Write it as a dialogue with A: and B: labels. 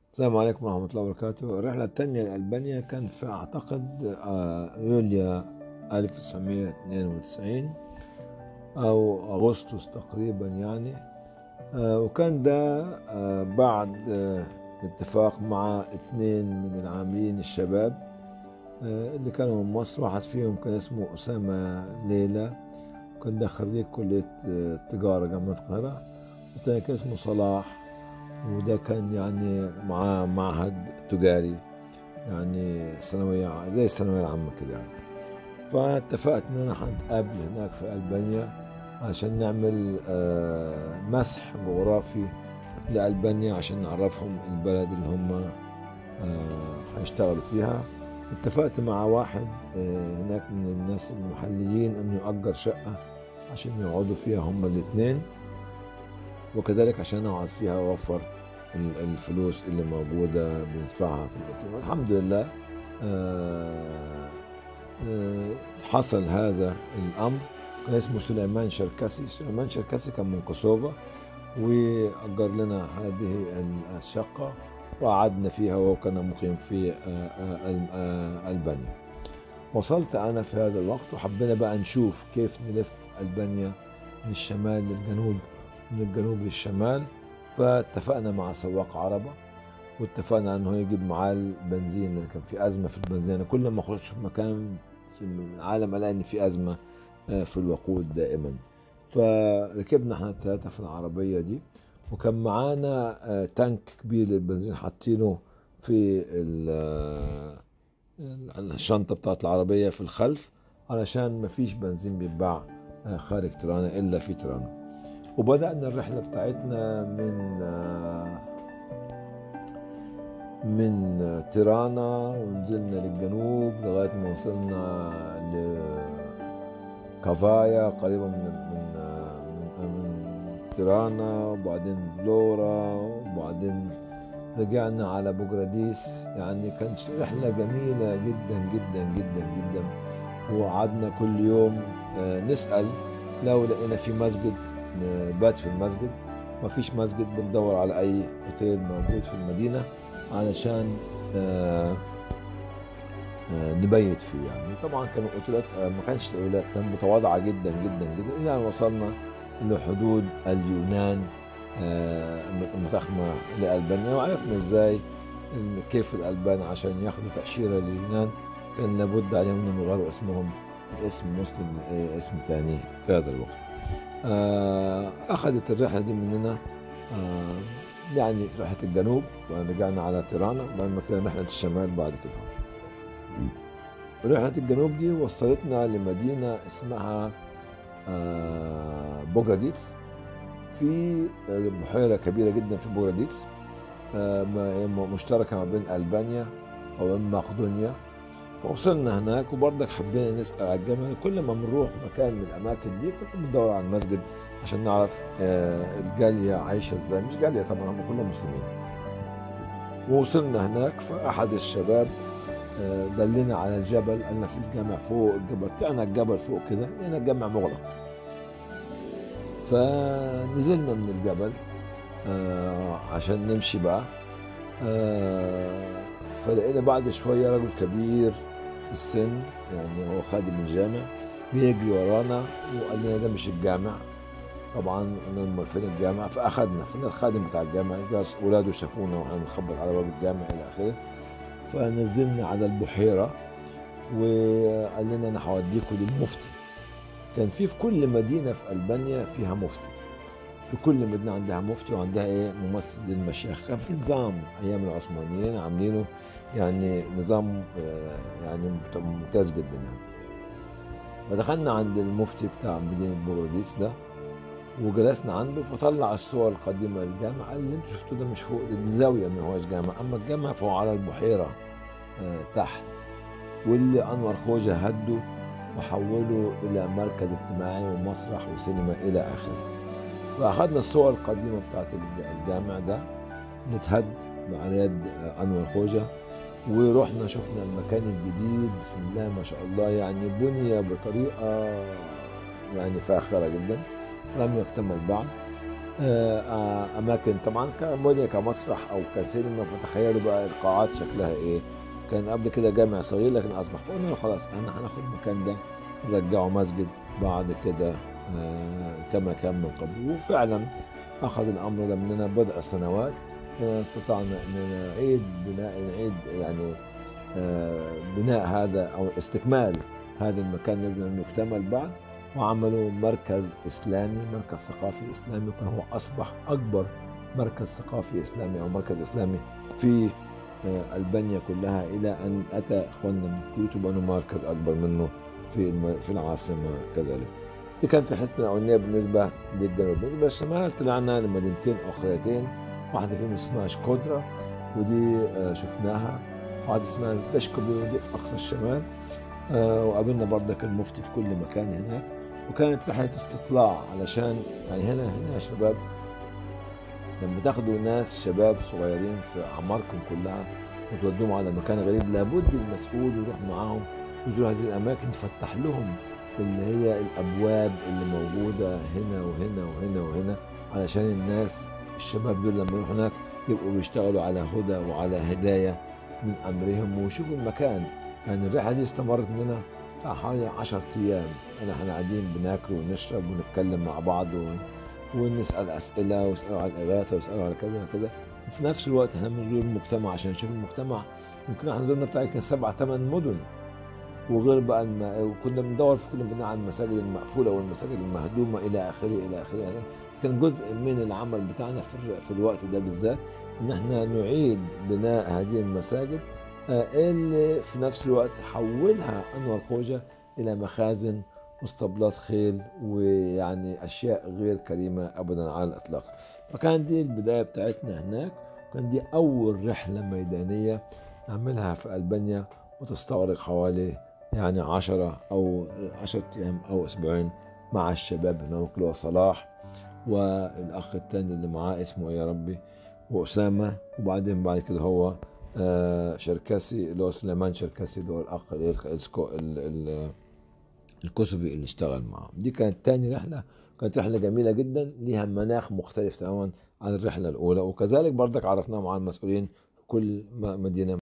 A: السلام عليكم ورحمة الله وبركاته. الرحلة التانية لألبانيا كان في أعتقد يوليو 1992 أو أغسطس تقريبا يعني. وكان ده بعد اتفاق مع اتنين من العاملين الشباب اللي كانوا من مصر. واحد فيهم كان اسمه أسامة ليلى، وكان ده خريج كلية تجارة جامعة القاهرة. والتاني كان اسمه صلاح، وده كان يعني معاه معهد تجاري، يعني ثانوية زي الثانوية العامة كده يعني. فاتفقت إن أنا هنتقابل هناك في ألبانيا عشان نعمل مسح جغرافي لألبانيا عشان نعرفهم البلد اللي هم هيشتغلوا فيها. اتفقت مع واحد هناك من الناس المحليين إنه يأجر شقة عشان يقعدوا فيها هم الاتنين، وكذلك عشان اقعد فيها واوفر الفلوس اللي موجوده بندفعها في الاوتيل. والحمد لله حصل هذا الامر. كان اسمه سليمان شركسي. سليمان شركسي كان من كوسوفا، واجر لنا هذه الشقه وقعدنا فيها، وهو كان مقيم في ألبانيا. وصلت أنا في هذا الوقت، وحبينا بقى نشوف كيف نلف ألبانيا من الشمال للجنوب، من الجنوب للشمال. فاتفقنا مع سواق عربة، واتفقنا انه يجيب معاه البنزين لان كان في ازمه في البنزين. أنا كل ما اخش في مكان في العالم الاقي ان في ازمه في الوقود دائما. فركبنا احنا الثلاثه في العربيه دي، وكان معانا تانك كبير للبنزين حاطينه في الشنطه بتاعت العربيه في الخلف، علشان ما فيش بنزين بيتباع خارج ترانا الا في ترانا. وبدأنا الرحلة بتاعتنا من تيرانا، ونزلنا للجنوب لغاية ما وصلنا لكافايا قريبا من تيرانا، وبعدين فلورا، وبعدين رجعنا على بوغراديس. يعني كانت رحلة جميلة جدا جدا جدا جدا. وقعدنا كل يوم نسأل لو لقينا في مسجد نبات في المسجد. ما فيش مسجد بندور على اي اوتيل موجود في المدينة علشان نبيت فيه. يعني طبعا كانوا اوتيلات ما كانش اوتيلات، كانت متواضعة جدا جدا جدا، الى ان وصلنا لحدود اليونان المتخمة لألبانيا. وعرفنا ازاي ان كيف الألبان عشان ياخدوا تأشيرة لليونان كان لابد عليهم انهم يغيروا اسمهم اسم مسلم اسم ثاني في هذا الوقت. أخذت الرحلة دي مننا يعني رحلة الجنوب، ورجعنا على تيرانا، وبعدين كده رحلة الشمال بعد كده. رحلة الجنوب دي وصلتنا لمدينة اسمها بوغراديتس. في بحيرة كبيرة جدا في بوغراديتس مشتركة ما بين ألبانيا وبين مقدونيا. فوصلنا هناك، وبرضك حبينا نسأل على الجامع. كل ما بنروح مكان من الأماكن دي كنا بندور على المسجد عشان نعرف الجالية عايشة ازاي. مش جالية طبعا، هم كلهم مسلمين. ووصلنا هناك، فأحد الشباب دلنا على الجبل، قالنا في الجامع فوق الجبل. طلعنا الجبل فوق كده لقينا الجامع مغلق. فنزلنا من الجبل عشان نمشي بقى. فلقينا بعد شوية رجل كبير في السن، يعني هو خادم الجامع، بيجري ورانا وقال لنا ده مش الجامع. طبعا قلنا له فين الجامع؟ فاخذنا فين الخادم بتاع الجامع ده. اولاده شافونا واحنا بنخبط على باب الجامع الى اخره. فنزلنا على البحيره، وقال لنا انا هوديكم للمفتي. كان في كل مدينه في البانيا فيها مفتي، في كل مدينه عندها مفتي وعندها ممثل للمشايخ. كان في نظام ايام العثمانيين عاملينه، يعني نظام يعني ممتاز جدا يعني. فدخلنا عند المفتي بتاع مدينه بوغراديس ده وجلسنا عنده، فطلع الصور القديمة للجامع. قال اللي انتوا شفتوه ده مش فوق، دي زاوية ما هوش جامع، أما الجامع فهو على البحيرة تحت، واللي أنور خوجة هده وحوله إلى مركز اجتماعي ومسرح وسينما إلى آخره. فأخذنا الصور القديمة بتاعت الجامع ده نتهد على يد أنور خوجة، ورحنا شفنا المكان الجديد. بسم الله ما شاء الله، يعني بني بطريقة يعني فاخرة جدا، لم يكتمل بعد. اماكن طبعا كموديل كمسرح او كسينما، فتخيلوا بقى القاعات شكلها ايه. كان قبل كده جامع صغير لكن اصبح، فقلنا له خلاص احنا هناخد المكان ده نرجعه مسجد بعد كده كما كان من قبل. وفعلا اخذ الامر ده مننا بضع سنوات. استطعنا ان نعيد يعني بناء هذا او استكمال هذا المكان الذي لم يكتمل بعد، وعملوا مركز إسلامي، مركز ثقافي إسلامي، يكون هو أصبح أكبر مركز ثقافي إسلامي أو مركز إسلامي في ألبانيا كلها، إلى أن أتى إخواننا من الكويت وبنوا مركز أكبر منه في العاصمة كذلك. دي كانت رحلتنا الأولانية بالنسبة للجنوب. بالنسبة للشمال طلعنا لمدينتين أخريتين، واحدة فيهم اسمها شكودرا ودي شفناها، واحدة اسمها بشكوبي ودي في أقصى الشمال. وقابلنا بردك المفتي في كل مكان هناك. وكانت رحلة استطلاع علشان يعني هنا يا شباب، لما تاخدوا ناس شباب صغيرين في أعماركم كلها وتودوهم على مكان غريب، لابد المسؤول يروح معاهم ويزور هذه الأماكن، يفتح لهم اللي هي الأبواب اللي موجودة هنا وهنا وهنا وهنا، علشان الناس الشباب دول لما يروحوا هناك يبقوا بيشتغلوا على هدى وعلى هداية من أمرهم ويشوفوا المكان. يعني الرحلة دي استمرت مننا حوالي 10 أيام. احنا قاعدين بناكل ونشرب ونتكلم مع بعض ونسأل أسئلة ويسألوا على الإغاثة ويسألوا على كذا وكذا. وفي نفس الوقت احنا بنزور المجتمع عشان نشوف المجتمع. يمكن احنا زرنا بتاع يمكن 7 8 مدن، وغير بقى وكنا بندور في كل مدينة على المساجد المقفولة والمساجد المهدومة إلى آخره إلى آخره. كان جزء من العمل بتاعنا في الوقت ده بالذات إن احنا نعيد بناء هذه المساجد، اللي في نفس الوقت حولها أنور خوجة إلى مخازن واسطبلات خيل، ويعني أشياء غير كريمة أبدا على الإطلاق. فكان دي البداية بتاعتنا هناك. كان دي أول رحلة ميدانية نعملها في ألبانيا، وتستغرق حوالي يعني 10 أيام أو أسبوعين مع الشباب هناك، اللي هو صلاح والأخ التاني اللي معاه اسمه يا ربي وأسامة، وبعدين بعد كده هو شركسي اللي هو سليمان شركسي اللي هو الأخ الكوسوفي اللي اشتغل معه. دي كانت تاني رحلة، كانت رحلة جميلة جدا ليها مناخ مختلف تماما عن الرحلة الأولى. وكذلك برضك عرفنا مع المسؤولين في كل مدينة